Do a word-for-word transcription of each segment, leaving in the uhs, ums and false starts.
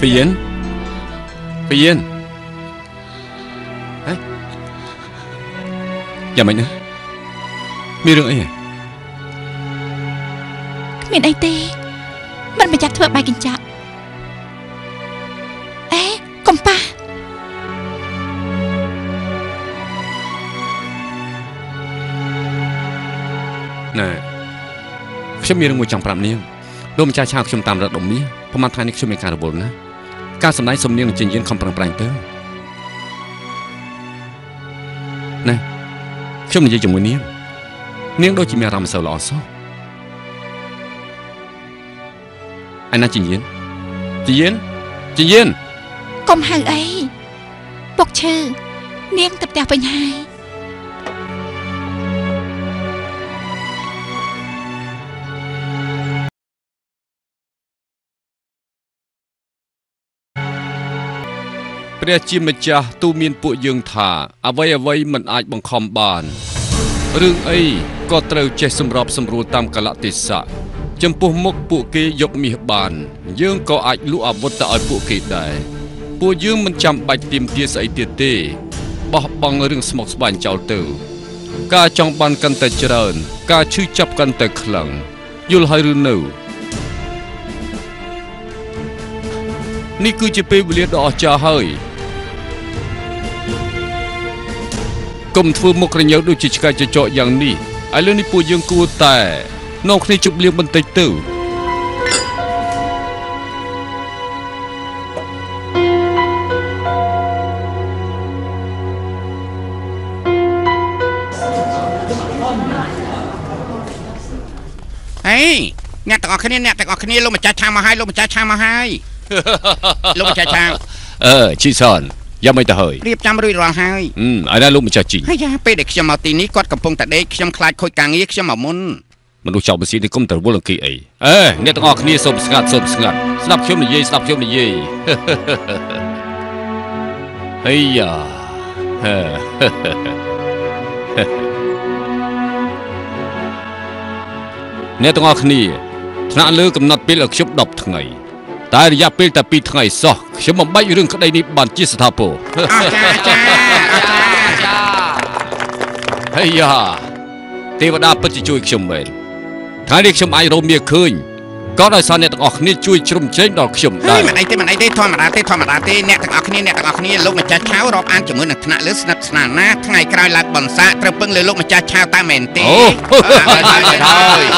Pian Pian Hả Dạ mày nữaมีเรื่องอะไรមានអីទេមិនប្រយ័ត្នធ្វើបែកកញ្ចក់អេកុំប៉ះណែខ្ញុំមានរឿងមួយចង់ប្រាប់នាងលោកម្ចាស់ឆាខ្ញុំតាមរកដុំនេះប្រហែលថ្ងៃនេះខ្ញុំមានការរវល់ណាការសម្ដែងសំនៀងនឹងជិញ្ញិនខំប្រឹងប្រែងទៅណែខ្ញុំនិយាយជាមួយនាងនាងដូចជាមានអារម្មណ៍មិនសូវល្អសោះឯណាជិញ្ញិនជិញ្ញិនជិញ្ញិនកុំហៅអីពុកឈឺនាងទៅផ្ទះវិញហើយព្រះជាម្ចាស់ទូមានពួកយើងថាអ្វីអ្វីមិនអាចបង្ខំបានរឿងអីក៏ត្រូវចេះសម្របសម្រួលតាមកាលៈទេសៈចំពោះមុខពួកគេយកមាសបានយើងក៏អាចលក់អាវុធទៅឲ្យពួកគេដែរពួកយើងមិនចាំបាច់ទាមទារស្អីទៀតទេបោះបង់រឿងស្មុគស្មាញចោលទៅការចង់បានកាន់តែច្រើនការឈឺចាប់កាន់តែខ្លាំងយល់ហើយឬនៅនេះគឺជាពេលវេលាដ៏អស្ចារ្យហើយកុំធ្វើមុខរញ៉ូវដូចជាឆ្កែចចកយ៉ាងនេះឥឡូវនេះពួកយើងគួរតែនាំគ្នាជប់លៀងបន្តិចទៅហេអ្នកទាំងអស់គ្នាអ្នកទាំងអស់គ្នាលោកម្ចាស់ឆាមកហើយលោកម្ចាស់ឆាមកហើយលោកម្ចាស់ឆាអឺជីសនយ៉ាងមិនទៅហើយរៀបចំរួចរាល់ហើយអឺឲ្យណាលោកម្ចាស់ជីហើយយ៉ាពេលដែលខ្ញុំមកទីនេះគាត់កំពុងតែដេកខ្ញុំខ្លាចខូចការងារខ្ញុំមកមុនមនុស្សចោលបស៊ីនេះគុំទៅវល់អង្គីអីអេអ្នកទាំងអស់គ្នាសូមស្ងាត់សូមស្ងាត់ស្ដាប់ខ្ញុំនិយាយស្ដាប់ខ្ញុំនិយាយហើយយ៉ាអ្នកទាំងអស់គ្នាថ្នាក់លើកំណត់ពេលឲ្យខ្ញុំដប់ថ្ងៃតែរយៈពេលតែពីរថ្ងៃសោះខ្ញុំបំបែករឿងក្តីនេះបានជាស្ថាពរអាចារ្យចាអាចារ្យចាហើយយ៉ាទេវតាពិតជាជួយខ្ញុំមែនថ្ងៃនេះខ្ញុំអាចរកមាសឃើញក៏ដោយសារអ្នកទាំងអស់គ្នាជួយជ្រោមជ្រែងដល់ខ្ញុំដែរមិនអីទេមិនអីទេធម្មតាទេធម្មតាទេអ្នកទាំងអស់គ្នាអ្នកទាំងអស់គ្នាលោកម្ចាស់ឆាវរាប់អានជាមួយនឹងថ្នាក់លើស្និទ្ធស្នាលណាថ្ងៃក្រោយឡើងបនសាត្រូវពឹងលើលោកម្ចាស់ឆាវតែមែនទេអូហើយ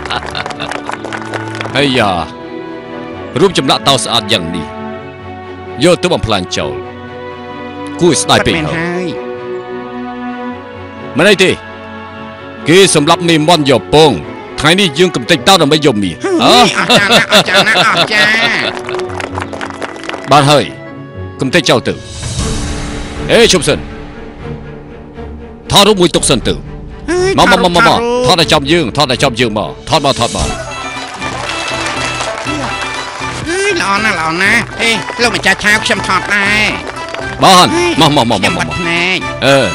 ហើយយ៉ារូបចម្លាក់តោស្អាតយ៉ាងនេះយកទៅបំផ្លាញចោលគួរស្ដាយពេកហើយមិនអីទេគេសម្រាប់មេមន់យកពងថ្ងៃនេះយើងកំទេចតោដើម្បីយកមាសអើអស្ចារ្យណាស់អស្ចារ្យណាស់អស្ចារ្យបានហើយកំទេចចោលទៅអេជប់សិនថតរូបមួយទុកសិនទៅមកមកមកមកថតតែចំយើងថតតែចំយើងមកថតមកថតមកល្អណាស់ល្អណាស់អេលោកម្ចាស់ឆាវខ្ញុំថតដែរបានមកមកមកមកភ្នែកអឺ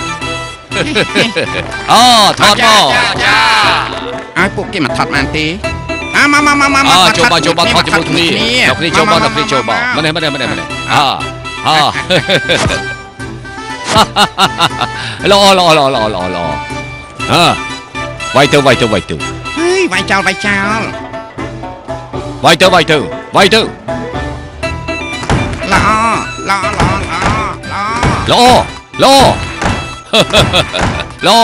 អូថតមកឲ្យពួកគេមកថតបានទេអាមកមកមកមកចូលមកចូលមកថតជាមួយគ្នាដល់គ្នាចូលមកដល់គ្នាចូលមកម្នេះម្នេះម្នេះម្នេះអាអាល្អល្អល្អល្អល្អល្អអើវាយទៅវាយទៅវាយទៅហេវាយចោលវាយចោលវាយទៅវាយទៅវាយទៅល្អល្អល្អល្អល្អល្អល្អ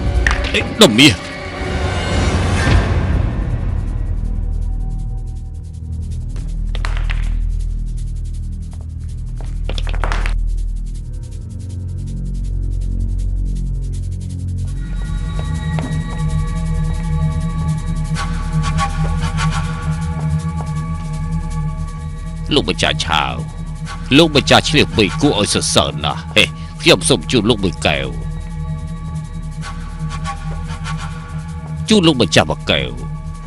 ដុំមាសลูกบัญชาชาวลูกบัญชาเฉลียวไปกู้เอาเสริญนะเฮ้ยเพียบสมจูลูกบัญแก้วจูลูกบัญชาบักแก้ว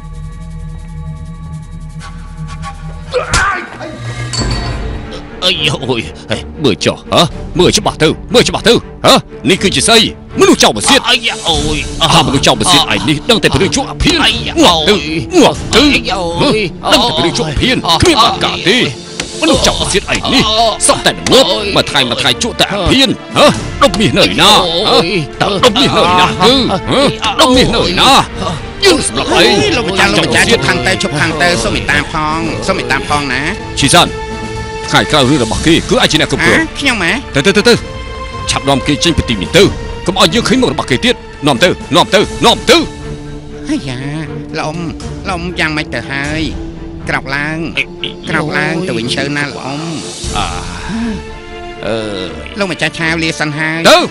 เอ้ยโอ้ยเฮ้ยเมื่อจ่อฮะเมื่อจะบาดเธอเมื่อจะบาดเธอฮะนี่คือจะใส่มนุษย์เจ้ามาเสียดไอ้ยาโอ้ยถ้ามนุษย์เจ้ามาเสียดไอ้นี่ตั้งแต่เป็นเรื่องชั่วเพี้ยนงวกตึงงวกตึงตั้งแต่เป็นเรื่องชั่วเพี้ยนขึ้นมากาดีมนุษย์เจ้ามาเสียดไอ้นี่สับแต่งบมาไทยมาไทยชั่วแต่เพี้ยนฮะดมมีเหนื่อยนะฮะดมมีเหนื่อยนะคือฮะดมมีเหนื่อยนะยืนสำหรับไอ้ลูกบัญชาลูกบัญชาชุบทางเตยชุบทางเตยส้มตาพองส้มตาพองนะชิซันใครกล้าเรื่องบักกี้คือไอ้จีน่ากับกูขี้ยังไหมเต้เต้เต้ฉับน้อมกี้จิ้งไปตีมินเตอร์ก็เอาเยอะขึ้นหมดบักกี้เตี้ยน้อมเตอร์น้อมเตอร์น้อมเตอร์เฮ้ยลมลมยังไม่เตอให้กลับล่างกลับล่างตัววิ่งเชิญน่าลมอ่าเออลงมาจ้าชาวเลียสันไฮเตอร์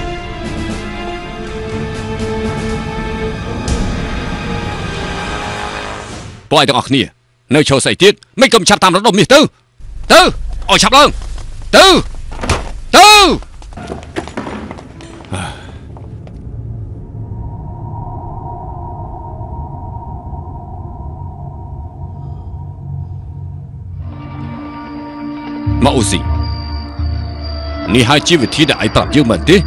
ปล่อยต้องออกนี่เนื้อโชว์ใส่เตี้ยไม่กำชับตามระดมมิเตอร์เตอร์ออกฉับลงเตอร์เตอร์มาอุสินี่ให้ชีวิตที่ได้ปรับยืมมันดิ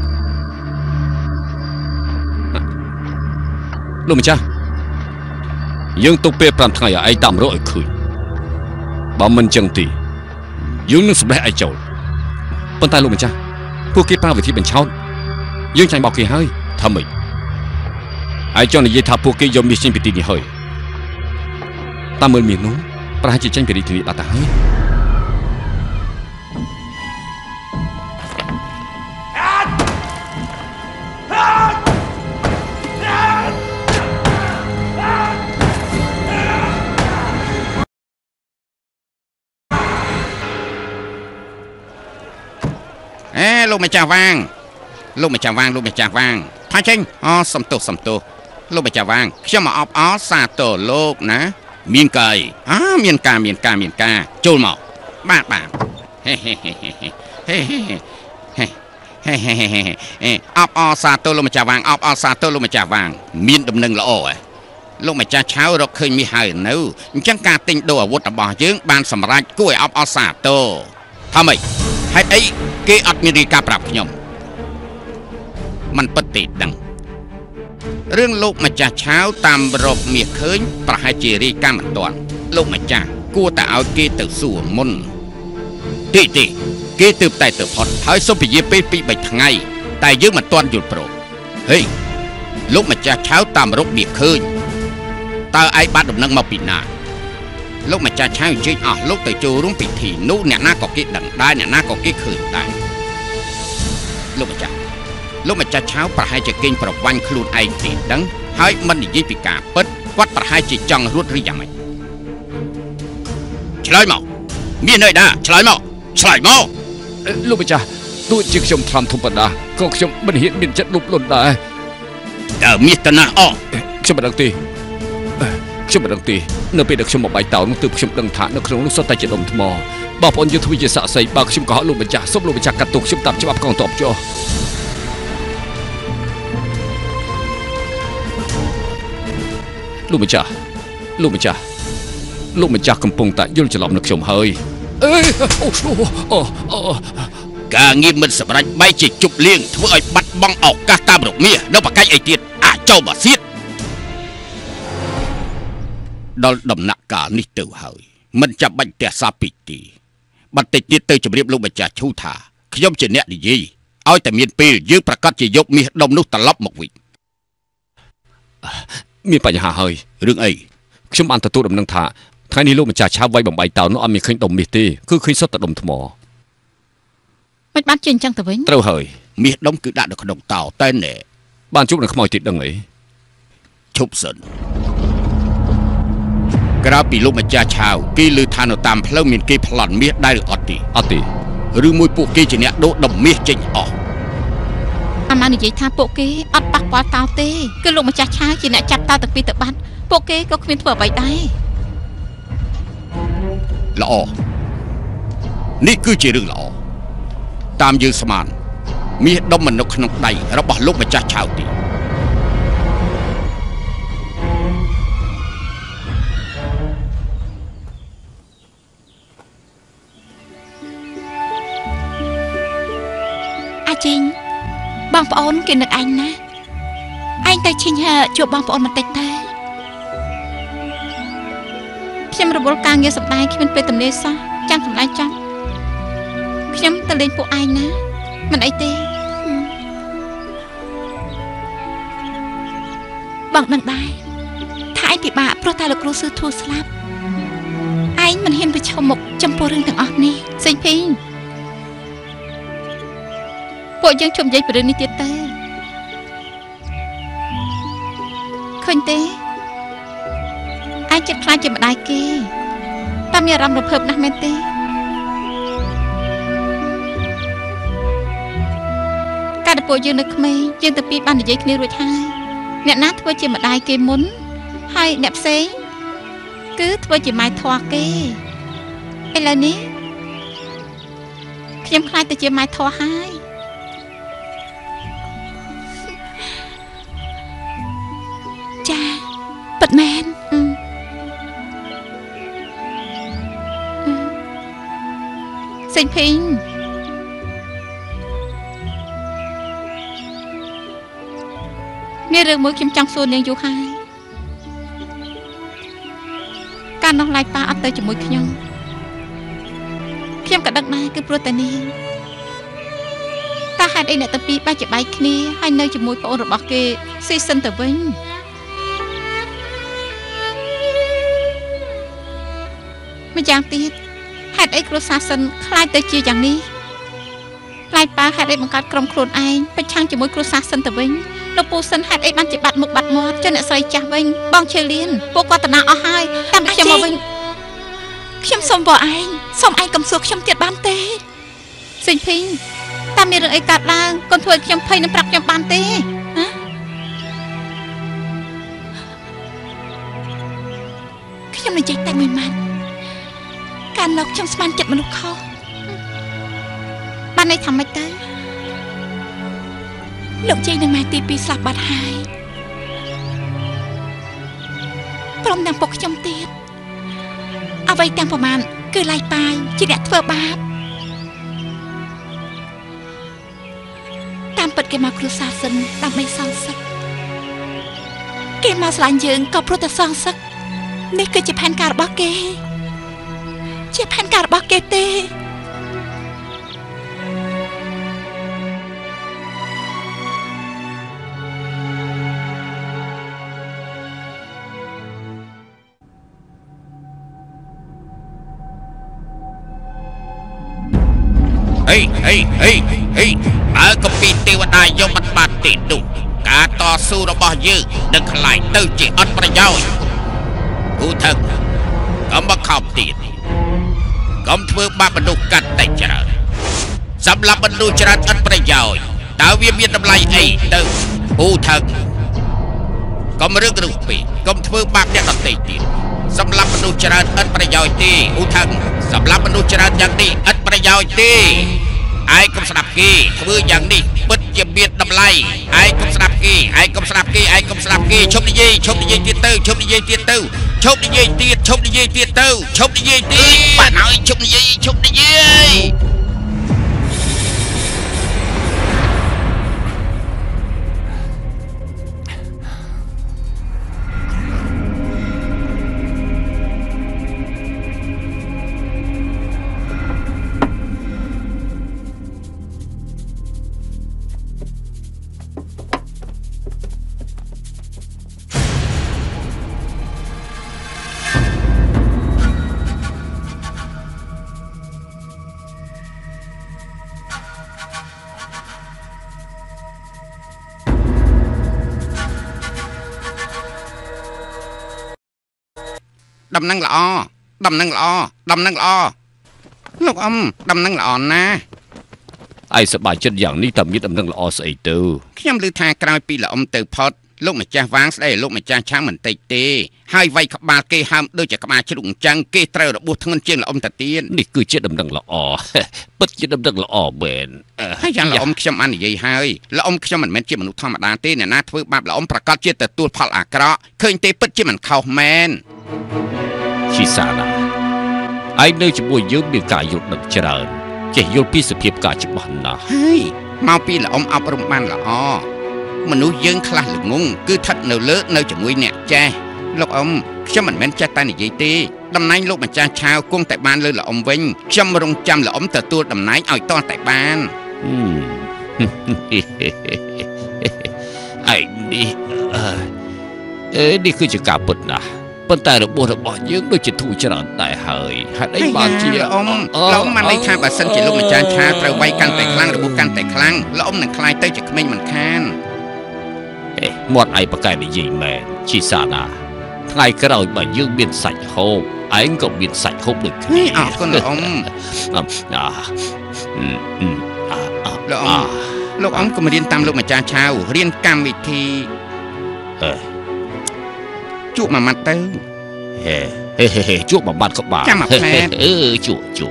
ลูกมั้ยจ๊ะยังต้องเปรียบปรามทางไอ้ดำร้อยคืนบ่มันจังตียังนึกสำเร็จไอ้เจ้าปนตายลูกมั้ยจ๊ะพวกกี้ป้าวิธีเป็นเช้ายังใจบอกกี่ให้ทำไมไอ้เจ้าในยี่ทับพวกกี้ยอมมีสิ่งผิดตีนี่เฮ้ยตามมือมีนู้ประหารจิตใจผิดตีนี่ละตาให้เอ้ลูกไม่จ่าวางลูกไม่จ่าวางลูกไม่จ่าวางพาเชงอ๋อสมตุสมตุลูกไม่จ่าวางเชื่อมาออบอ๋อซาโตโลกนะเมียนไก่อ๋อเมียนกาเมียนกาเมียนกาจูนหมอบ้าบ้าเฮ้เฮ้เฮ้เฮ้เฮ้เฮ้เฮ้เฮ้เฮ้เฮ้เฮ้ออบอ๋อซาโตลูกไม่จ่าวางออบอ๋อซาโตลูกไม่จ่าวางเมียนดำเนินละอ้อยลูกไม่จ่าเช้าเราเคยมีหายนู้จังการติงตัววุฒิบ่อยึงบานสำรัจกุ้ยออบอ๋อซาโตทำไมให้ไอ้เกอดมีรีกาปรับขยมมันปฏิดังเรื่องลูกมาจากเช้าตามรบเมียเคยประหารจีรีกามันตอนลูกมาจากกูแต่เอาเกตือสู่มนตีตีเกตือแต่ตือพอดหายสมปิเยปีปีใบทั้งไงแต่ยืมมันตอนหยุดโปรเฮ้ยลูกมาจากเช้าตามรบเมียเคยตาไอ้บ้านดำนังมาปีนาลูกมาจากเช้าจริงอ่ะลูกแต่จูรุ่งปีทีนู้เนี่ยหน้าก็เกดังได้เนี่ยหน้าก็เกคืนได้ลูกมาจากลูกมาจากเช้าประหารจะกินประวันครูนไอตีดังให้มันยิ่งปีกาเปิดวัดประหารจะจังรุดหรือยังไงฉลอยหมอมีเนยนะฉลอยหมอฉลอยหมอลูกมาจากตัวจิกชมทำทุบดาก็ชมบันเห็นบินจัดลุบหล่นได้แต่มีตนะอ้อชมบันดังตีชมบันดังตีเนื้อเป็ดชมบอกใบเต่านุ่งตืบชมดังฐานนักครองลูกสตาจะดมทมอบ่พอนยุทธวิจสะใส่บางชมก่อลูกมาจากซบลูกมาจากกระตุกชมตับฉบับกองตอบจ่อลูกมันจ่าลูกมันจ่าลูกมันจ่ากำปงแต่ยุ่งจะหลอมนักชมเฮ้ยเอ้ยโอ้โหโอ้โอ้กางี้มันสำหรับไม่จิจุบเลี้ยงทั่วไอ้บัดบังออกกาตามดอกเมียแล้วปากไก่ไอเตียนอ่ะเจ้าบ่เสียดดอลดำหนักกานี่เต่าเฮ้ยมันจะบังแต่ซาปิตีบัดติดติดเตยจะเรียบลูกมันจ่าชูถาขย่มเจเนดียี่เอาแต่เมียนปียื้อประกาศจะยกมีดมนุษย์ตลบหมกวิมีปัญหาเฮ้ยเรื่องไอ้ชมอันตะตุดมนังถาท้ายนี้ลูกมันจ่าชาวไว้บ่มใบเต่าน้องอามีขึ้นดมมีตีคือขึ้นสดตะดมทมอไม่บ้านจีนจังแต่เว้นเต้าเฮ้ยมีดมคือด่าดอกขนมเต่าเต้นเนี่ยบ้านจุกนั่งขโมยติดดังไงชุบสนกระปีลูกมันจ่าชาวกีลือทานตามเพลมีนกีพลันมีดได้หรืออติอติหรือมวยปุกกีจะเนี่ยโดดมมีดจริงออกอามาหนึ่งใจท่าโปเกอัดปักปอเตาเต้ก็ลงมาจากช้าจีน่ะจับเตาตะปีตะบันโปเกก็ขึ้นเผื่อใบได้ละออនេះគឺជារឿងល្អតាមយើងស្មានមាសដុំមនុស្សក្នុងដៃរបស់លោកម្ចាស់ឆៅទីអាជីងបងប្អូនគេនឹកអញណាអញទៅឈិញជួបបងប្អូនបន្តិចទេខ្ញុំរវល់ការងារសម្ដែងគ្មានពេលទំនេរសោះចាំសម្ដែងចាំខ្ញុំទៅលេងពួកឯងណាមិនអីទេបងដឹងដែរថាឯងពិបាកព្រោះតែលោកគ្រូសឺធូស្លាប់ឯងមិនហ៊ានប្រឈមមុខចំពោះរឿងទាំងអស់នេះសេងភីងពួកយើងជុំនិយាយពីរឿងនេះទៀតទេឃើញទេឯងចិត្តខ្លាចជាម្ដាយគេតែមានអារម្មណ៍រំភើបណាស់មែនទេកាលដែលពួកយើងនៅក្មេងយើងទៅពីបាននិយាយគ្នារួចហើយអ្នកណាធ្វើជាម្ដាយគេមុនហើយអ្នកផ្សេងគឺធ្វើជាម៉ែធွာគេឥឡូវនេះខ្ញុំខ្លាចទៅជាម៉ែធွာហើយចាពិតមែនសេងភីងមានរឿងមួយខ្ញុំចង់សួរនាងយូរហើយកាលនោះឡាយប៉ាអត់ទៅជាមួយខ្ញុំខ្ញុំក៏ដឹងដែរគឺព្រោះតែនាងតើហេតុអីអ្នកទាំងពីរបែកជាបែកគ្នាហើយនៅជាមួយប្អូនរបស់គេស៊ីសិនទៅវិញម្យ៉ាងទៀតហេតុអីគ្រួសារសិនខ្លាចទៅជាយ៉ាងនេះខ្លាចប៉ាហេតុអីបង្កើតក្រុមខ្លួនឯងប្រឆាំងជាមួយគ្រួសារសិនទៅវិញលោកពូសិនហេតុអីបានជាបាត់មុខបាត់មាត់ចុះអ្នកស្រីចាស់វិញបងឈើលៀនពួកគាត់តាណាអស់ហើយតាមខ្ញុំមកវិញខ្ញុំសុំបងឯងសុំឯងកុំសួរខ្ញុំទៀតបានទេសេងភីងតាមមានរឿងអីកើតឡើងកូនធ្វើឲ្យខ្ញុំភ័យនឹងប្រាប់ខ្ញុំបានទេណាខ្ញុំនិយាយតែមួយម៉ាត់កាលនោះខ្ញុំស្មានចិត្តមនុស្សខុសបានន័យថាម៉េចទៅលោកជ័យនឹងម៉ែទីពីរស្លាប់បាត់ហើយព្រមទាំងពុកខ្ញុំទៀតអ្វីទាំងប្រមាណគឺឡាយប៉ាយជាអ្នកធ្វើបាបតាមពិតគេមកគ្រួសារសិនដើម្បីសងសឹកគេមកស្រឡាញ់យើងក៏ព្រោះតែសងសឹកនេះគឺជាផែនការរបស់គេជាផែនការរបស់គេទេហេហេហេហេបើកពីទេវតាយកមិនបានទេនោះការតស៊ូរបស់យើងនឹងខ្លាយទៅជាអត់ប្រយោជន៍គូថឹកកុំបខំទៀតកុំធ្វើបាបមនុស្សកាត់តែច្រើនសម្រាប់មនុស្សច្រើនអត់ប្រយោជន៍តើវាមានតម្លៃអីទៅគូថឹកកុំរឹករុះពេកកុំធ្វើបាបអ្នកដទៃទៀតសម្រាប់មនុស្សច្រើនឥតប្រយោជន៍ទេឧថឹងសម្រាប់មនុស្សច្រើនយ៉ាងនេះឥតប្រយោជន៍ទេឯងកុំស្ដាប់គេធ្វើយ៉ាងនេះពិតជាមានតម្លៃឯងកុំស្ដាប់គេឯងកុំស្ដាប់គេឯងកុំស្ដាប់គេឈប់និយាយឈប់និយាយទៀតទៅឈប់និយាយទៀតទៅឈប់និយាយទៀតឈប់និយាយទៀតទៅឈប់និយាយទៀតបានហើយឈប់និយាយឈប់និយាយដំណឹងល្អដំណឹងល្អដំណឹងល្អលោកអ៊ំដំណឹងល្អណាស់ឯងសប្បាយចិត្តយ៉ាងនេះតើមានដំណឹងល្អស្អីទៅខ្ញុំឮថាក្រោយពីលោកអ៊ំទៅផុតลูกมาจ้าวางได้ลูกมาจ้าช้างเหมือนเตยเตให้ไว้ขบาเกห้ามด้วยจากขบาฉลุงจังเกเตอร์ระบุทั้งนั้นเจียงละอมตะเตียนนี่คือเจ็ดดำดังละอปัดเจ็ดดำดังละอเบนให้ยันละอมขยำอันใหญ่ให้ละอมขยำมันเหมือนเจียมนุษย์ธรรมดาเต้เนี่ยนะทว่าบาปละอมประกาศเจียแต่ตัวพัลอากระเคยเตปัดเจียมันเข้าแมนชิสานะไอ้เนื้อจะบวยยืมมีกายหยุดหนึ่งเจริญเกี่ยยุดพิสเพียบกายจิบันนะเฮ้ยมาปีละอมอับรมบันละอ้อมนุษย์ยังคลาหรืองงคือทัดเนื้อเลือเนื้อจมูกเนี่ยแจ้ลูกอมฉันเหมือนแม่นจะตายในยี่ตีดำนายลูกมันจะชาวกุ้งแต่บ้านเลยละอมวิ่งฉันมาลงจำละอมแต่ตัวดำนายเอาตอนแต่บ้านไอ้นี่เอ้นี่คือจะกาปดนะปัญแต่ระบบระบบยังด้วยจิตถูกจราจรได้เฮ้ยให้ได้บางทีละอมละอมมันในทางแบบสันจิลูกมันจะชาเตาไว้กันแต่ครั้งระบบกันแต่ครั้งละอมหนังคลายเต้จะไม่มันค้านเอ๊ะหมดไอ้ประกายในยิงแมนชิสานาไงก็เรามายืมเบียนใส่โฮมไอ้ก็เบียนใส่โฮมเลยนี่อ้าวก็ละอมอ่าอืมอืมอ่าละอมละอมก็มาเรียนตามลูกมันจะชาวเรียนกรรมวิธีเออจุมามัดเต้เฮ้เฮ้เฮ้จุมาบัดก็บาจ้ามาแพ้เออจุจุ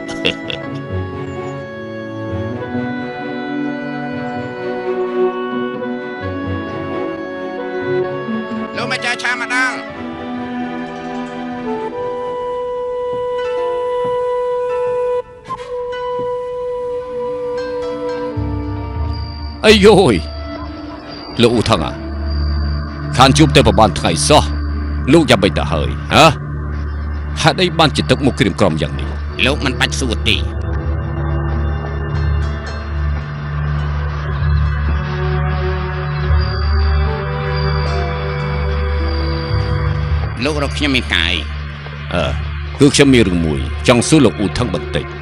ลูกมาจ้าชามาดังไอ้โย้ยลูกอุทังอ่ะขานจุบแต่ประมาณไงซะลูกยังไม่ได้เฮยฮะหาได้บ้านจิตตกมุกกริมกรอมอย่างนี้ลูกมันปัจสุติลูกเราขี้ไม่ไกลเออคือขี้มีเรื่องมวยจังสู้ลูกอุทังบันเตย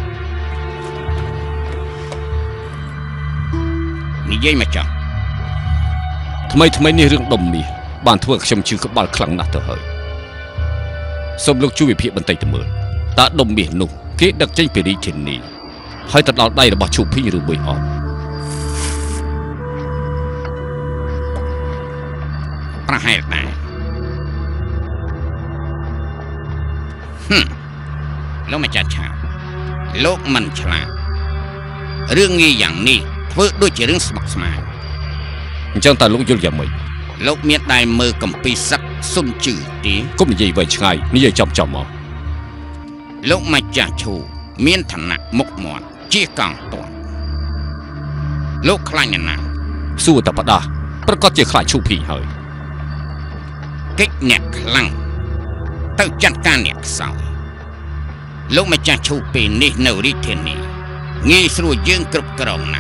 นี่ยัยมาจังทำไมทำไมนี่เรื่องดมมีบ้านทั่วชมชื่อกับบ้านคลังนักเถอะเฮ้ยสมลูกช่วยเพียบันไตเสมอตาดมมีนุ่งเกะดักใจไปดีเทนนี่ให้ตัดเราได้ระบาดชูพี่หรือไม่ออกประหารได้ฮึแล้วไม่จัดฉากโลกมันฉลาดเรื่องนี้อย่างนี้เพื่อด้วยเรื่องสมัครสมานจังแต่ลูกยุ่งอย่างไม่ลูกเมียได้มือกับปีศักสุ่มจืดตีก็ไม่ใช่ไว้ช่ไงนี่ยังจำจำมั้งลูกมาจากชูเมียนถนัดมกหมอนเจี๊ยกางตัวลูกคลายนั่นนะสู้แต่ปะดาประกอบเจี๊ยคลายชูพี่เฮ้ยกิ๊กเน็กคลั่งเต้าจัดการเน็กสาวลูกมาจากชูปีนี่เนริเทนีงี้สู้ยืงกรุบกรองนะ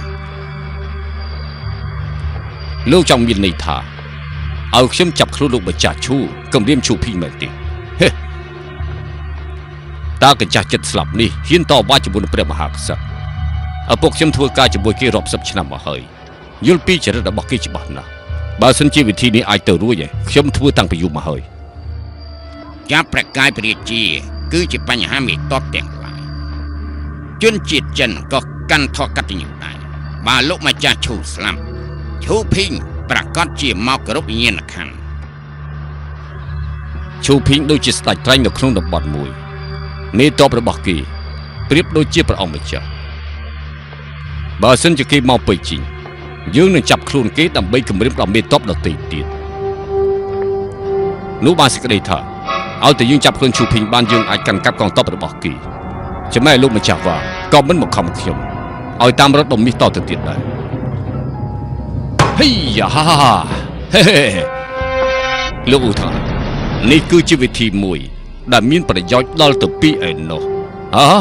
ลูกจำมีในท่าเอาเข้มจับครูลูกมาจ่าชูกำเรียมชูพี่เหมือนติเฮ้ตากันจ่าจัดสลับนี่หินต่อว่าจะบุญเปรียมหากษัตริย์เอาพวกเข้มทัวร์กาจะบวยกีรอบสับชนะมาเฮยยุลปีจะระดับบักกี้จิบันนะบาสันจีวิธีนี้ไอเตอร์รู้ยังเข้มทัวร์ตั้งไปอยู่มาเฮยจะประกายเปรียจีคือจะปัญหามีตอบแต่งลายจนจิตจันก็กันทอกัดอยู่ได้บาลูกมาจ่าชูสลัมชูพิงประกาศจีมากรบเงียนขันชูพิงโดยจิตใจใจในครุ่งดับบอลมวยนี่ตอบระบอกกีเปรียบโดยเจี๊ยบประองไม่เจอบาสันจะกีมองไปจริงยืนในจับครุ่นกีดำใบกำเรียบเราไม่ตอบเราตีตีนู้บาสิกได้ท่าเอาแต่ยืนจับครุ่นชูพิงบ้านยืนไอกันกับกองตอบระบอกกีจะไม่ลูกมาจากว่าก็มันหมกคำเขียมเอาตามรถดมมีต่อติดติดเลยเฮ้ยฮ่าเฮ้ลูกอุทังนี่คือชีวิตที่มวยได้มีประโยชน์ต่อตัวพี่เองเนาะฮะ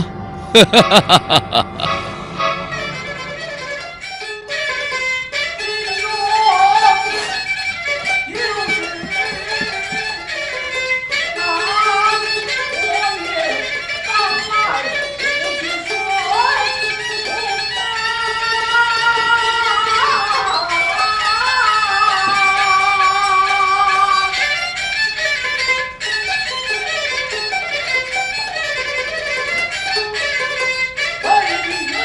Hey!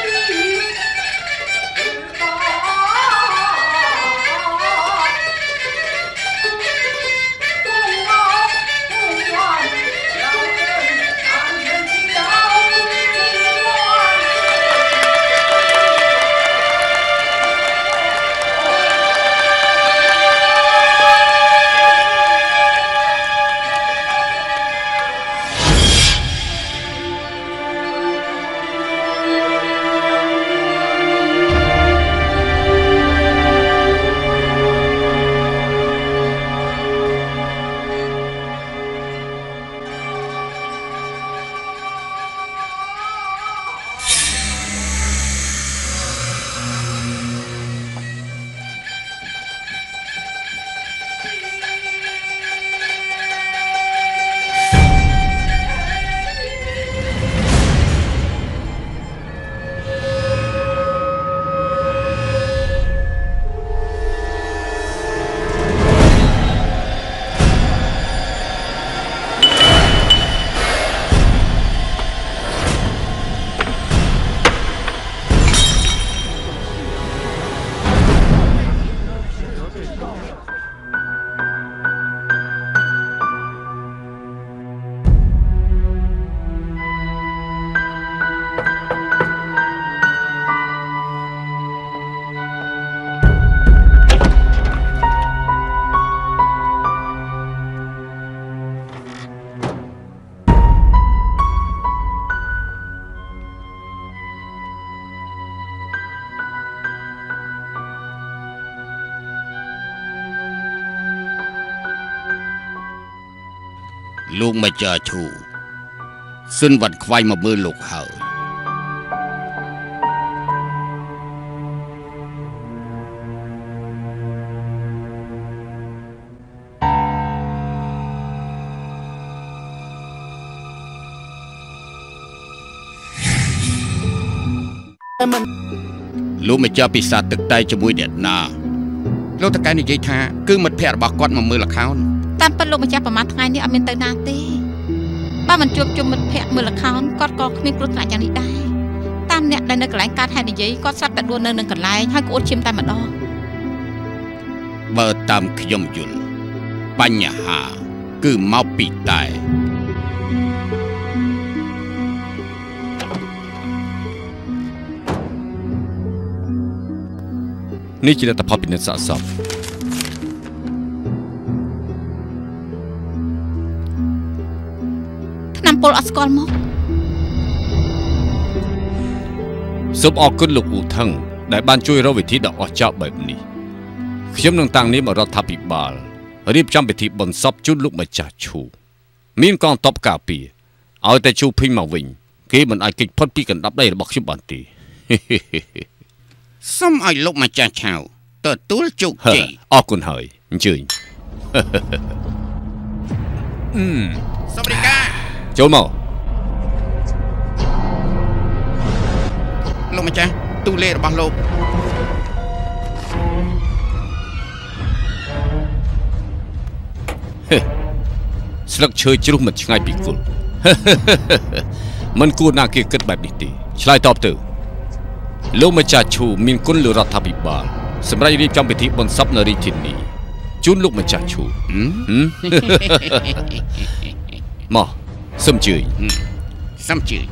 ลูกมาเจอชูซึ่งวัดควายมาเมื่อลูกเฮาลูกมาเจอปีศาจตึกใต้จมูกเด็ดนาลูกตะการนิยัยท่าคือมัดแผลบากอดมาเมื่อละเขาตามปลุกมาจากประมาณไงนี่อเมนเตอร์นาตีบ้านมันจุบจุบมันแผลมือละเขากอดกอดมีกรุณาอย่างนี้ได้ตามเนี่ยในในกลางการแทนนิยัยก็สัตว์แต่ดวนเนินหนึ่งกันไล่ให้กูอดชิมตามมาดองเบอร์ตามขยมยุนปัญญาคือเมาปีตายนี่จิตตภาพเป็นสะสมนำปลอสกอลมกสมออกขึ้นลูกอูทั้งได้บ้านช่วยเราวิธีดอกอเจ้าแบบนี้ขยมต่างๆนี้มารัฐบิบาลรีบจำไปที่บนซับจุดลูกมาจ่าชูมีนกองตบกาปีเอาแต่ชูพิงมาวิ่งเกี่ยมันไอกิจพอดปีกันรับได้บอกชิบันตีซ้ำไอ้ลูกมาจ่าชาวตัวตู้จุกจีออกคนหายจริงอืมสวัสดีค่ะโจมอลงมาจ้ะตู้เล่ระบาดโลกเฮ้สลักเชยจรุมันช่างปีกุลมันกูน่าเกี่ยกแบบนี้ตีชลายตอบเตอลูกมาจ่าชูมินกุลหรือรัฐบิบาลสมัยรีบจำไปที่บนซับนารีทินนี้จุนลูกมาจ่าชูมาสมจืยสมจืย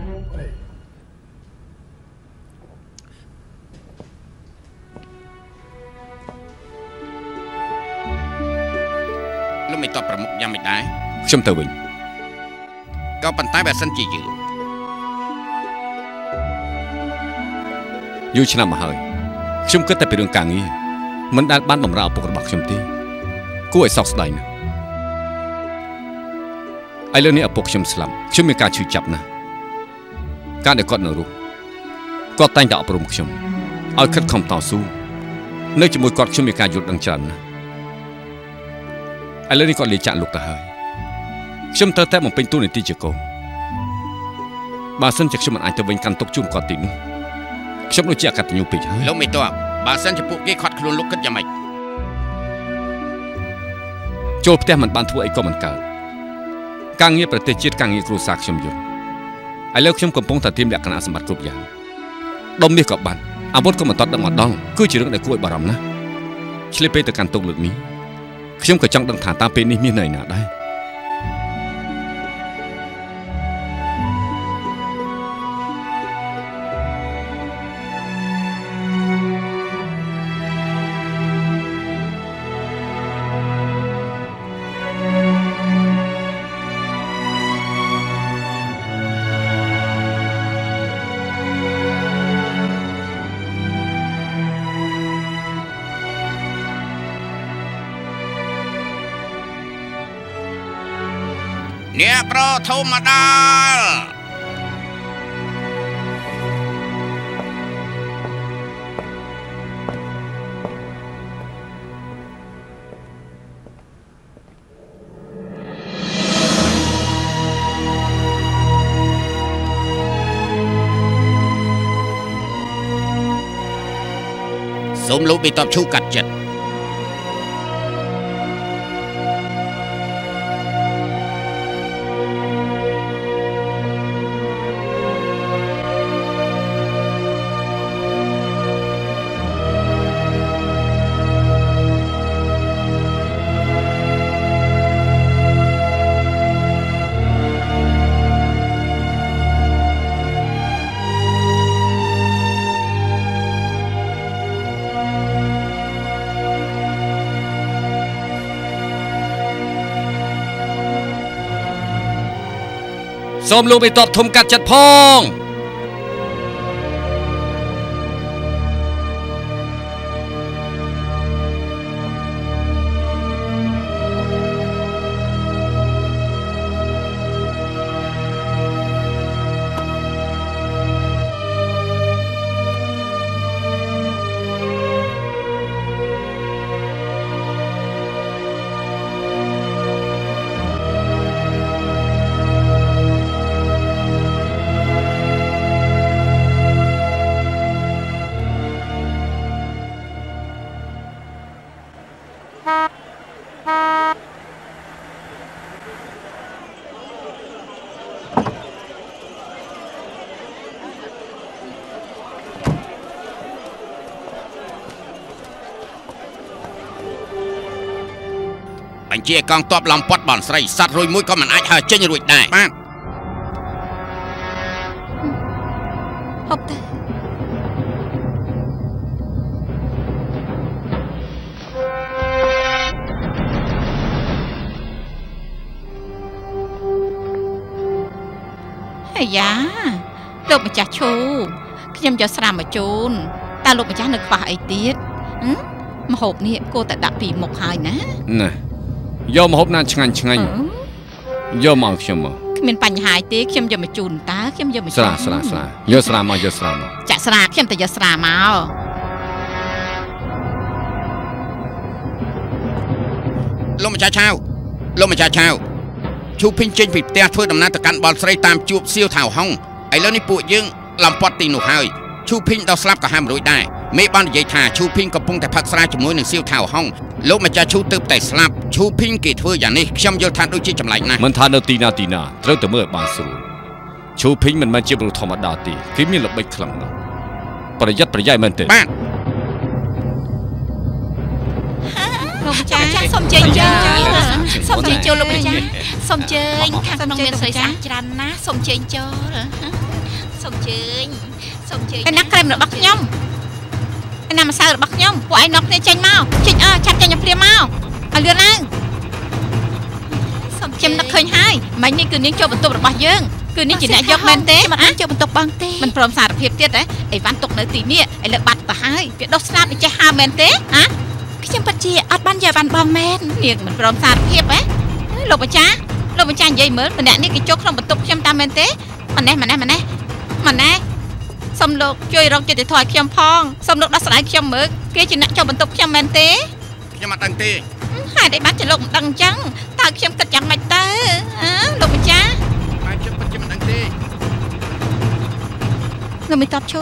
ลูกไม่ตอบประมุขยังไม่ได้ชมเตวินก็ปันท้ายแบบสันจีอยู่ยูชนะมาเฮยชมก็แต่เป็นเรื่องการงี้มันได้บ้านบำราปกระบักชมตีกูไอ้ซอกสไลน์นะไอ้เรื่องนี้อปกชมสลัมชมมีการช่วยจับนะการเด็กก็นรู้ก็ตั้งแต่อบรมชมเอาคัดคำต่อสู้เนื่องจากมวยกอดชมมีการหยุดดังจันนะไอ้เรื่องนี้ก็เลยจันลูกตาเฮยชมเธอแต่มันเป็นตัวในที่เจ้าโกบาสันจากชมมันอาจจะเป็นการตกจุ่มกอดติ่งชมรู้จักกันอยู่ปีเฮ้ยแล้วไม่ตัวบาสันจะพวกยี่ขอดคลุนลุกขึ้นยังไงโจบแต่มันบานทั่วไอ้ก็มันเกิดกางเงียประเทศจีนกางเงียครูสักชมยุนไอ้เลิกชมกำปงตัดทีมแหลกคณะสมบัติกรุบยางดมมีกับบันอาวุธก็มันตัดดังหมดดองคือจีเรื่องในกล้วยบารมนะชลิเปตกันตกหลุดนี้ชมกระจังดังฐานตามเป็นนี่มีไหนหนาได้เนี่ยโปรโทมาดาลสมรู้ไปตอบชูกัดเจ็ดส้มลงไปตอบทมกัดจัดพองបញ្ជាកងទ័ពឡំពាត់បនស្រីសัตว์រួយមួយក៏មិនអាចហើចេញរួចដែរបាទហូបទៅអាយ៉ាលោកម្ចាស់ឈូខ្ញុំយកស្រាមកជូនតើលោកម្ចាស់នៅខ្វះអីទៀតម្ហូបនេះគួរតែដាក់ពីមុខហើយណាណាយកម្ហូបណាឆ្ងាញ់ឆ្ងាញ់យកមកខ្ញុំមកគ្មានបញ្ហាទេខ្ញុំយកមកជូនតើខ្ញុំយកមកស្រាស្រាស្រាយកស្រាមកយកស្រាមកចាក់ស្រាខ្ញុំទៅយកស្រាមកលោកម្ចាស់ឆាវលោកម្ចាស់ឆាវឈូភីងចេញពីផ្ទះធ្វើដំណើរទៅកាន់បនស្រីតាមជួបសៀវថៅហុងឥឡូវនេះពួកយើងឡំពាត់ទីនោះហើយឈូភីងដល់ស្លាប់ក៏ហាមរួយដែរមេបាននិយាយថាឈូភីងកំពុងតែផឹកស្រាជាមួយនឹងសៀវថៅហុងលោកម្ចាស់ឈូទៅតែស្លាប់ឈូភីងគេធ្វើយ៉ាងនេះខ្ញុំយល់ថាដូចជាចម្លែកណាស់មិនថានៅទីណាទីណាត្រូវតែមើលបានស្រួលឈូភីងមិនមែនជាមនុស្សធម្មតាទេគេមានល្បិចខ្លាំងណាស់ប្រយ័ត្នប្រយែងមែនទេបាទលោកម្ចាស់សូមជើញចូលសូមជើញចូលលោកម្ចាស់សូមជើញខាងក្នុងមានស្រីស្អាតច្រើនណាស់សូមជើញចូលសូមជើញសូមជើញឯណាក្រែមរបស់ខ្ញុំឯណាម្សៅរបស់ខ្ញុំពួកឯងនាំគ្នាចេញមកចេញអើឆាប់ចេញព្រាមមកឲ្យលឿនឡើងសូមខ្ញុំនឹកឃើញហើយមិញនេះគឺនាងចូលបន្ទប់របស់យើងគឺនេះជាអ្នកយកមែនទេមិនអាចចូលបន្ទប់បងទេមិនព្រមសារភាពទៀតហ៎អីវ៉ាន់ទុកនៅទីនេះឥឡូវបាត់ទៅហើយវាដុសស្លាប់នេះចេះហើមែនទេហ៎ខ្ញុំពិតជាអត់បានយកវ៉ាន់បងមែននាងមិនព្រមសារភាពហ៎លោកម្ចាស់លោកម្ចាស់និយាយមើលម្នាក់នេះគេចូលក្នុងបន្ទប់ខ្ញុំតាមមែនទេម៉ណេះម៉ណេះម៉ណេះម៉ណេះសូមលោកជួយរកចិត្តធម៌ខ្ញុំផងសូមលោកដោះស្រាយខ្ញុំមើលគេជាអ្នកចូលបន្ទប់ខ្ញុំមែនទេខ្ញុំអត់ដឹងទេហេតុអីបានជាលោកមិនដឹងអញ្ចឹងតើខ្ញុំគិតយ៉ាងម៉េចទៅអើលោកម្ចាស់តែខ្ញុំពិតជាមិនដឹងទេលោកមិនតបឈូ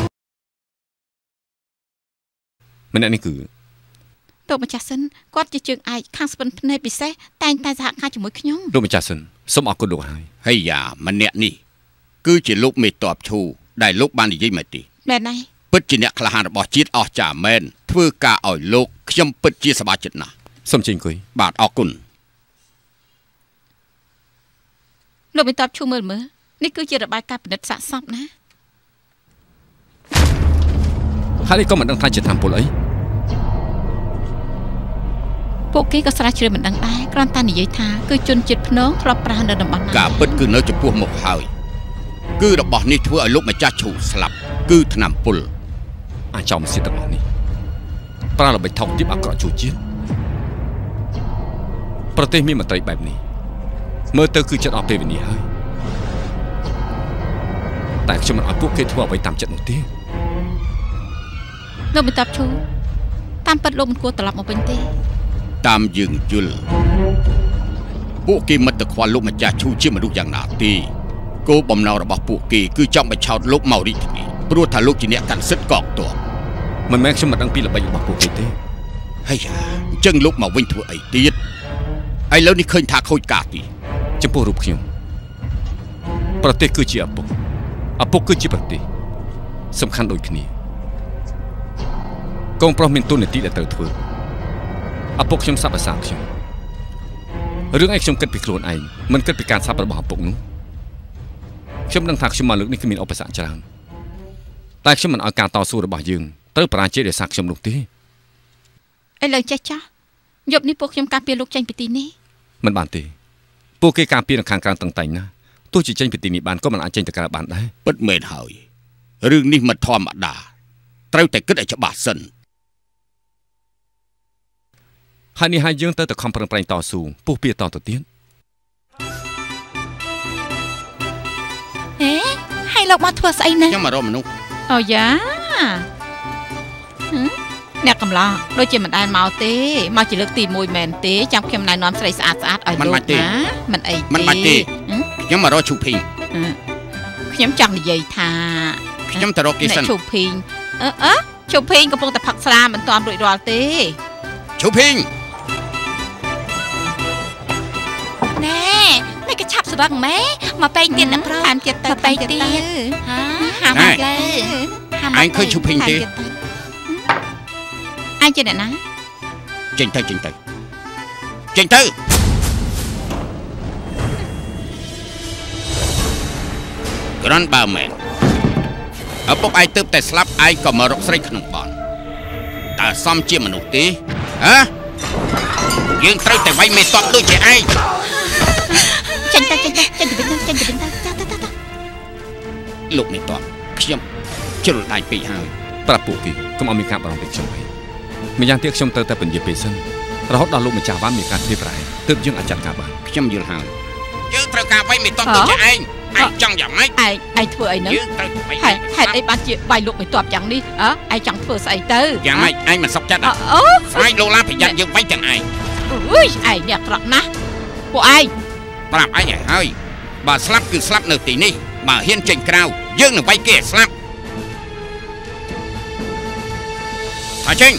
ម្នាក់នេះគឺលោកម្ចាស់សិនគាត់ជាជើងឯកខាងស្ពិនភ្នែកពិសេសតែងតែសហការជាមួយខ្ញុំលោកម្ចាស់សិនសូមអរគុណលោកហើយហើយយ៉ាម្នាក់នេះគឺជាលោកមេតបឈូដែលលោកបាននិយាយមកទីមែនហើយពិតជាអ្នកក្លាហានរបស់ជាតិអស្ចារ្យមែនធ្វើការឲ្យលោកខ្ញុំពិតជាសប្បាយចិត្តណាស់សូមជិះអង្គុយបាទអរគុណលោកមេតបឈូមើលមើលនេះគឺជារបាយការណ៍ពិនិត្យសាកសពណាហើយនេះក៏មិនដឹងថាជាធម្មពលអីពួកគេក៏ស្រាវជ្រាវមិនដឹងដែរគ្រាន់តែនិយាយថាគឺជនជាតិភ្នងធ្លាប់ប្រើនៅតំបន់ណាការពិតគឺនៅចំពោះមុខហើយគឺរបស់នេះធ្វើឲ្យលោកម្ចាស់ឈូស្លាប់គឺថ្នាំពុលអាចចំសៀតទាំងអស់នេះប្រើល្បិចថោកទាបអាក្រក់ជួយជាតិប្រទេសមានមន្ត្រីបែបនេះមើលទៅគឺចិត្តអស់ពេលវេលាហើយតែខ្ញុំមិនអត់ពួកគេធ្វើអ្វីតាមចិត្តនោះទេលោកមិនតាប់ឈូតាមពិតលោកមិនគួរត្រឡប់មកវិញទេតាមយើងយល់ពួកគេមិនទៅខ្វល់លោកម្ចាស់ឈូជាមនុស្សយ៉ាងណាទេគោលបំណងរបស់ពួកគេគឺចង់បញ្ឆោតលោកមករីធានីព្រោះថាលោកជាអ្នកកាន់សិទ្ធិកងទ័ពមិនមែនខ្ញុំមិនដឹងពីល្បិចរបស់ពួកគេទេហើយអញ្ចឹងលោកមកវិញធ្វើអីទៀតឥឡូវនេះឃើញថាខូចការទីចំពោះរូបខ្ញុំប្រទេសគឺជាឪពុកឪពុកគឺជាប្រទេសសំខាន់ដូចគ្នាកូនប្រុសមានតួនាទីដែលត្រូវធ្វើឪពុកខ្ញុំសាប់អាសាខ្ញុំរឿងឯងខ្ញុំគិតពីខ្លួនឯងមិនគិតពីការសាប់របស់ឪពុកនោះខ្ញុំដឹងថាខ្ញុំមកលើកនេះគឺមានឧបសគ្គច្រើនតែខ្ញុំមិនឲ្យការតស៊ូរបស់យើងត្រូវបរាជ័យដោយសារខ្ញុំនោះទេឥឡូវចេះចាស់យប់នេះពួកខ្ញុំការពារលោកចេញពីទីនេះមិនបានទេពួកគេការពារនៅខាងក្រៅតឹងតែងណាទោះជាចេញពីទីនេះបានក៏មិនអាចចេញទៅក្រៅបានដែរពិតមែនហើយរឿងនេះមិនធម្មតាត្រូវតែគិតឲ្យច្បាស់សិនហើយនេះហើយយើងទៅតែខំប្រឹងប្រែងតស៊ូពុះពៀតទៅទៀតហេហើយលោកមកធ្វើស្អីណាខ្ញុំមករកមនុស្សអូយ៉ាអ្នកកំឡោះដូចជាមិនដែលមកទេមកជាលើកទីមួយមែនទេចាំខ្ញុំណែនាំស្រីស្អាតស្អាតឲ្យលោកណាមិនអីទេមិនបាច់ទេខ្ញុំមករកឈូភីងខ្ញុំចង់និយាយថាខ្ញុំទៅរកគេសិនឈូភីងអឺអឺឈូភីងកំពុងតែផឹកស្រាមិនទាន់រួចរាល់ទេឈូភីងบังแม่มาไปเตียนนะเพราะតាមចិត្តទៅมาไปតាមចិត្តเตีទៅยนฮะហាមណែមកលើហាមមកអញឃើញឈប់ភីងទេអញជាអ្នកណាចេញទៅចេញទៅចេញទៅក្រាន់បើមែនឪពុកឯងទើបតែស្លាប់ឯងក៏មករកស្រីក្នុងបនតើសមជាមនុស្សទេហ៎យើងត្រូវតែវាយមេតបដូចជាឯងចេញទៅចេញទៅចេញទៅវិញទៅចេញទៅវិញទៅចាទៅទៅទៅលោកមេតបខ្ញុំជ្រុលដៃពេកហើយប្រាប់ពួកគេកុំឲ្យមានការបារម្ភពីខ្ញុំវិញម្យ៉ាងទៀតខ្ញុំទៅតែពន្យាពេលសិនរហូតដល់លោកម្ចាស់បានមានការធ្វើប្រែទើបយើងអាចចាត់ការបានខ្ញុំយល់ហើយយើងត្រូវការវាយមេតបដូចជាឯងឯងចង់យ៉ាងម៉េចឯងឯងធ្វើអីហ្នឹងយើងត្រូវវាយហេតុហេតុអីបានជាបាយលោកមិនតបយ៉ាងនេះអើឯងចង់ធ្វើស្អីទៅយ៉ាងម៉េចឯងមិនសុខចិត្តអូអូស្វែងលោឡាប្រយ័ត្នយើងវាយទាំងឯងអើយឯងនេះអាក្រក់ណាស់ពួកឯងប្រាប់ឯងឲ្យហើយបើស្លាប់គឺស្លាប់នៅទីនេះបើហ៊ានចេញក្រៅយើងនឹងវាយគេឲ្យស្លាប់ថាចេញ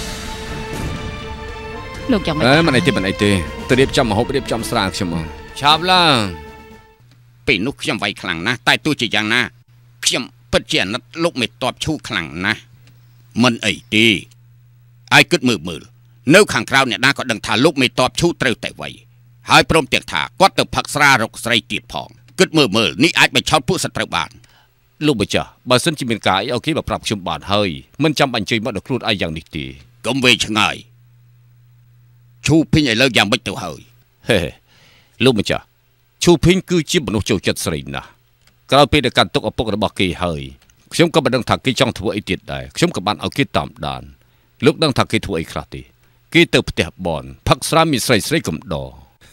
លោកយ៉ាងម៉េចអើមិនអីទេមិនអីទេទៅរៀបចំម្ហូបរៀបចំស្រាខ្ញុំមកឆាប់ឡើងពេលនោះខ្ញុំវាយខ្លាំងណាស់តែទោះជាយ៉ាងណាខ្ញុំពិតជាអាណិតលោកមេតបឈូខ្លាំងណាស់មិនអីទេឯងគិតមើលមើលនៅខាងក្រៅអ្នកណាក៏ដឹងថាលោកមេតបឈូត្រូវតែវាយហើយព្រមទាំងថាគាត់ទៅផឹកស្រារកស្រីទៀតផងគិតមើលមើលនេះអាចបញ្ឆោតពួកសត្រូវបានលោកម្ចាស់បើសិនជាមានការអីអូខេបើប្រាប់ខ្ញុំបានហើយមិនចាំបាច់អញ្ជើញមកដល់ខ្លួនឯងយ៉ាងនេះទេកុំវេឆ្ងាយឈូភីងឥឡូវយ៉ាងម៉េចទៅហើយហេលោកម្ចាស់ឈូភីងគឺជាមនុស្សចូលចិត្តស្រីណាស់ក្រោយពេលដែលកាន់ទុកឪពុករបស់គេហើយខ្ញុំក៏មិនដឹងថាគេចង់ធ្វើអីទៀតដែរខ្ញុំក៏បានឲ្យគេតាមដានលោកដឹងថាគេធ្វើអីខ្លះទេគេទៅផ្ទះបនផឹកស្រាមានស្រីស្រីកំដរ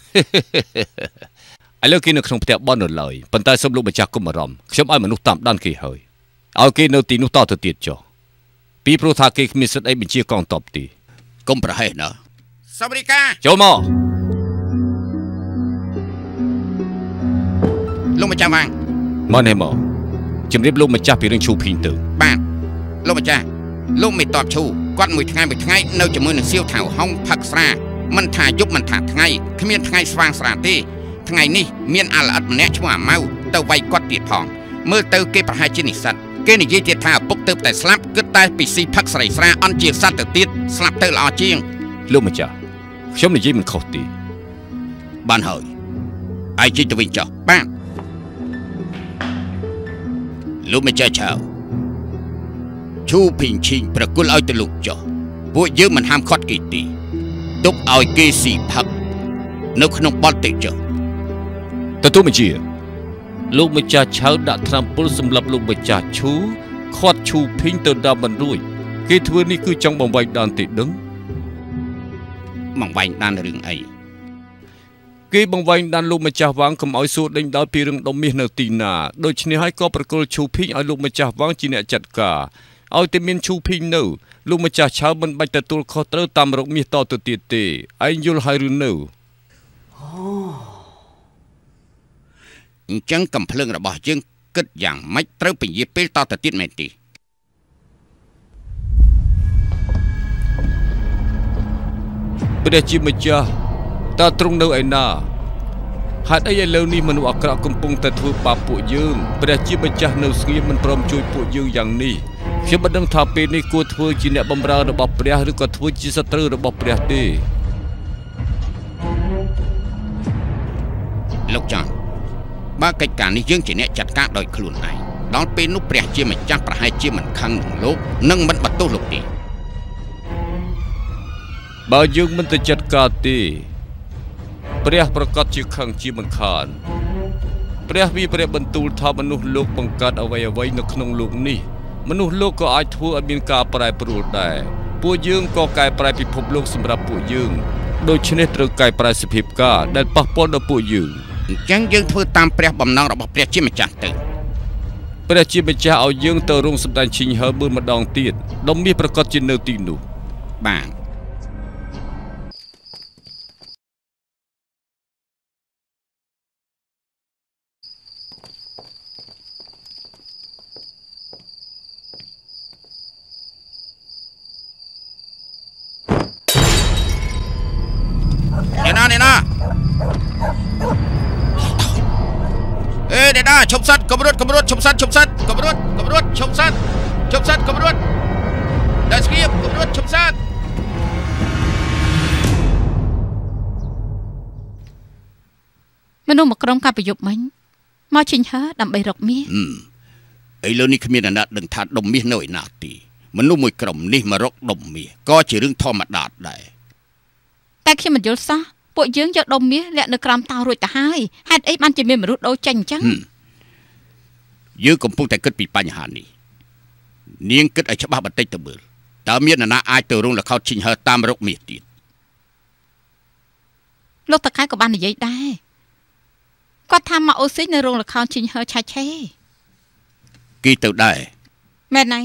ឥឡូវគេនៅក្នុងផ្ទះបននៅឡើយប៉ុន្តែសូមលោកម្ចាស់កុំអារម្មណ៍ខ្ញុំឲ្យមនុស្សតាមដានគេហើយឲ្យគេនៅទីនោះតទៅទៀតចុះពីព្រោះថាគេគ្មានសិទ្ធិអីបញ្ជាកងទ័ពទេកុំប្រហែសណាសាវរិកាចូលមកលោកម្ចាស់វាងមកនេះមកជំរាបលោកម្ចាស់ពីរឿងឈូភីងទៅបាទលោកម្ចាស់លោកមេតបឈូគាត់មួយថ្ងៃមួយថ្ងៃនៅជាមួយនឹងសៀវថៅហុងផឹកស្រាមិនថាយប់មិនថាថ្ងៃគ្មានថ្ងៃស្វាងស្រាទេថ្ងៃនេះមានអាល្អិតម្នាក់ឈ្មោះអាម៉ៅទៅវាយគាត់ទៀតផងមើលទៅគេប្រហែលជានិស្សិតគេនិយាយទៀតថាឪពុកទៅតែស្លាប់គិតតែពីស៊ីផឹកស្រីស្រាអន់ជាសត្វទៅទៀតស្លាប់ទៅល្អជាងលោកម្ចាស់ខ្ញុំនិយាយមិនខុសទេបានហើយឯងជិះទៅវិញចុះបាទលោកម្ចាស់ឆៅឈូភីងឈីងប្រគល់ឲ្យទៅលោកចុះពួកយើងមិនហាមឃាត់គេទេទុកឲ្យគេស៊ីផឹកនៅក្នុងបទទេចុះទទួលបញ្ជាលោកម្ចាស់ឆៅដាក់ថ្នាំពុលសម្រាប់លោកម្ចាស់ឈូខាត់ឈូភីងទៅដល់មិនរួចគេធ្វើនេះគឺចង់បំបែកដានទេដឹងមកវាយដានរឿងអីគេបង្វែងដានលោកម្ចាស់វាងកុំឲ្យសួរដេញដោលពីរឿងដុំមាសនៅទីណាដូច្នេះហើយក៏ប្រគល់ឈូភីងឲ្យលោកម្ចាស់វាងជាអ្នកចាត់ការឲ្យតែមានឈូភីងនៅលោកម្ចាស់ឆៅមិនបាច់ទទួលខុសត្រូវតាមរកមាសតទៅទៀតទេឯងយល់ហើយឬនៅអញ្ចឹងកំភ្លើងរបស់យើងគិតយ៉ាងម៉េចត្រូវពញាពេលតទៅទៀតមែនទេព្រះជាម្ចាស់តើទ្រង់នៅឯណាហេតុអីឥឡូវនេះមនុស្សអាក្រក់កំពុងតែធ្វើបាបពួកយើងព្រះជាម្ចាស់នៅស្ងៀមមិនព្រមជួយពួកយើងយ៉ាងនេះខ្ញុំមិនដឹងថាពេលនេះគួរធ្វើជាអ្នកបម្រើរបស់ព្រះឬក៏ធ្វើជាសត្រូវរបស់ព្រះទេលោកច័ន្ទបើកិច្ចការនេះយើងជាអ្នកចាត់ការដោយខ្លួនឯងដល់ពេលនោះព្រះជាម្ចាស់ប្រហែលជាមិនខឹងនឹងលោកនិងមិនបន្ទោសលោកទេបើយើងមិនទៅចាត់ការទេព្រះប្រកាសជាខឹងជាមិនខានព្រះវិព្រះបន្ទូលថាមនុស្សលោកបង្កើតអ្វីអ្វីនៅក្នុងលោកនេះមនុស្សលោកក៏អាចធ្វើឲ្យមានការប្រែប្រួលដែរពួកយើងក៏កែប្រែពិភពលោកសម្រាប់ពួកយើងដូច្នេះត្រូវកែប្រែសភាពការដែលប៉ះពាល់ដល់ពួកយើងអញ្ចឹងយើងធ្វើតាមព្រះបំណងរបស់ព្រះជាម្ចាស់ទៅព្រះជាម្ចាស់ឲ្យយើងទៅរោងសម្ដែងឈីងហើមើលម្ដងទៀតដុំមាសប្រកាសជានៅទីនោះបាទ ណែណាណែណាเดด้าชมสัตว์กบฏกบฏชมสัตว์ชมสัตว์กบฏกบฏชมสัตว์ชมสัตว์กบฏได้สกีบกบฏชมสัตว์មនុស្សមកក្រុមការប្រយុទ្ធមិញមកឈិញហើដើម្បីរកមាសឥឡូវនេះគ្មានអ្នកណាដឹងថាដុំមាសនៅឯណាទីមនុស្សមួយក្រុមនេះមករកដុំមាសក៏ជារឿងធម្មតាដែរតែខ្ញុំមិនយល់សោះពួកយើងយកដុំមាសលាក់នៅក្រោមតោរួចទៅហើយហេតុអីបានជាមានមនុស្សដូរចេញអញ្ចឹងយើងកំពុងតែគិតពីបញ្ហានេះនាងគិតឲ្យច្បាស់បន្តិចទៅមើលតើមានអ្នកណាអាចទៅរងលខោតឈិញហើតាមរកមាសទៀតលោកតកែក៏បាននិយាយដែរគាត់ថាមកអូស៊ីនៅរោងលខោនឈិញហើឆាឆេគេទៅដែរមែនហើយ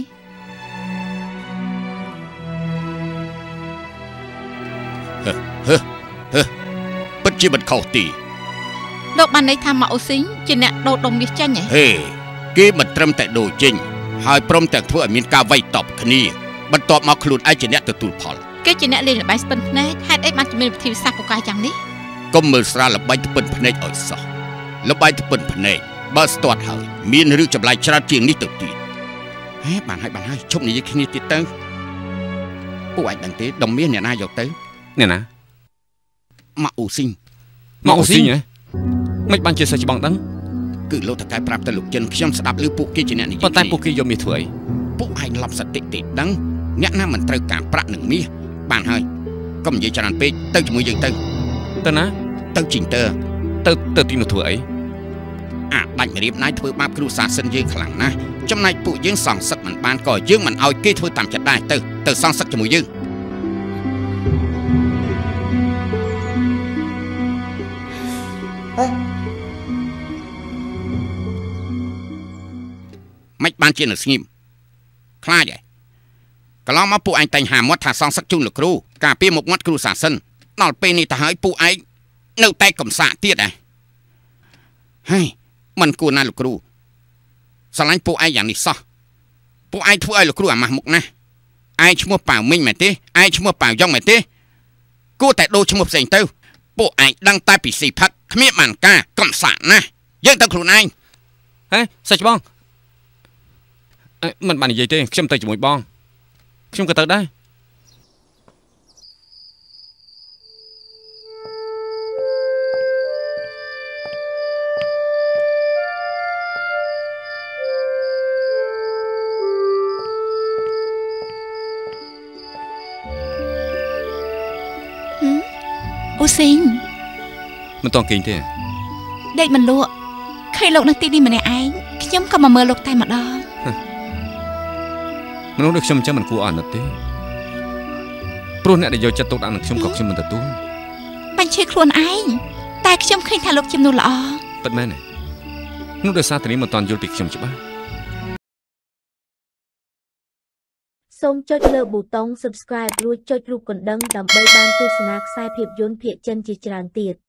ហឺហឺហឺពិតជាមិនខុសទីលោកបានន័យថាមកអូស៊ីជាអ្នកដូរដុំមាសចេញហ៎ហេគេមិនត្រឹមតែដូរចេញហើយព្រមទាំងធ្វើឲ្យមានការវាយតប់គ្នាបន្ទាប់មកខ្លួនឯងជាអ្នកទទួលផលគេជាអ្នកលេងល្បែងស្ពិនភ្នែកហេតុអីបានជាមានវិធីសាស្ត្រពូកែយ៉ាងនេះកុំមើលស្រាលល្បែងស្ពិនភ្នែកឲ្យសោះល្បែងស្ពិនភ្នែកបើស្ទាត់ហើយមានរឿងចម្លែកច្រើនជាងនេះទៅទៀតហេបានហើយបានហើយជប់និយាយគ្នាទៀតទៅពួកឯងដឹងទេដុំមាសអ្នកណាយកទៅអ្នកណាមកអូស៊ីងមកអូស៊ីងហ៎មិនបានជាសិស្សច្បាំងដឹងគឺលោកតកែប្រាប់ទៅលោកចិនខ្ញុំស្ដាប់ឮពួកគេជាអ្នកនិយាយប៉ុន្តែពួកគេយកមាសធ្វើអីពួកឯងឡប់សតិទេដឹងអ្នកណាមិនត្រូវការប្រាក់នឹងមាសបានហើយកុំនិយាយច្រើនពេកទៅជាមួយយើងទៅទៅណាទៅជីងទ័រទៅទៅទីនោះធ្វើអីអាដាច់រៀបណៃធ្វើបាបគ្រូសាសិនយើងខ្លាំងណាស់ចំណែកពួកយើងសងសឹកមិនបានក៏យើងមិនឲ្យគេធ្វើតាមចិត្តដែរទៅទៅសងសឹកជាមួយយើងមិនបានជានៅស្ងៀមខ្លាចហើយកន្លងមកពួកឯងតែងហាមាត់ថាសងសឹកជូនលោកគ្រូការពារមុខមាត់គ្រូសាសិនដល់ពេលនេះទៅហើយពួកឯងនៅតែកំសាកទៀតហ៎ហើយមិនគួរណាលោកគ្រូស្រឡាញ់ពួកឯងយ៉ាងនេះសោះពួកឯងធ្វើឲ្យលោកគ្រូអាម៉ាស់មុខណាស់ឯងឈ្មោះប៉ៅមីងមែនទេឯងឈ្មោះប៉ៅយ៉ុងមែនទេគួរតែដូរឈ្មោះផ្សេងទៅពួកឯងដឹងតែពីស៊ីផឹកគ្មានបានការកំសាកណាស់យើងទៅខ្លួនឯងហេសាច់បងមិនបាននិយាយទេខ្ញុំទៅជាមួយបងខ្ញុំក៏ទៅដែរអូស៊ីងមិនតង់គេងទេដេកមិនលក់ឃើញលោកនៅទីនេះម្នាក់ឯងខ្ញុំក៏មកមើលលោកតែម្ដងមនុស្សដូចខ្ញុំអញ្ចឹងមិនគួរអាណិតទេព្រោះអ្នកដែលយកចិត្តទុកដាក់នឹងខ្ញុំក៏ខ្ញុំមិនទទួលបញ្ឈឺខ្លួនឯងតែខ្ញុំឃើញថាលោកជាមនុស្សល្អពិតមែនទេនោះដោយសារតែនេះមិនតាន់យល់ពីខ្ញុំច្បាស់សូមចុចលើប៊ូតុង Subscribe រួចចុចរូបកណ្ដឹងដើម្បីបានទស្សនាខ្សែភាពយន្តភាគចិនជាច្រើនទៀត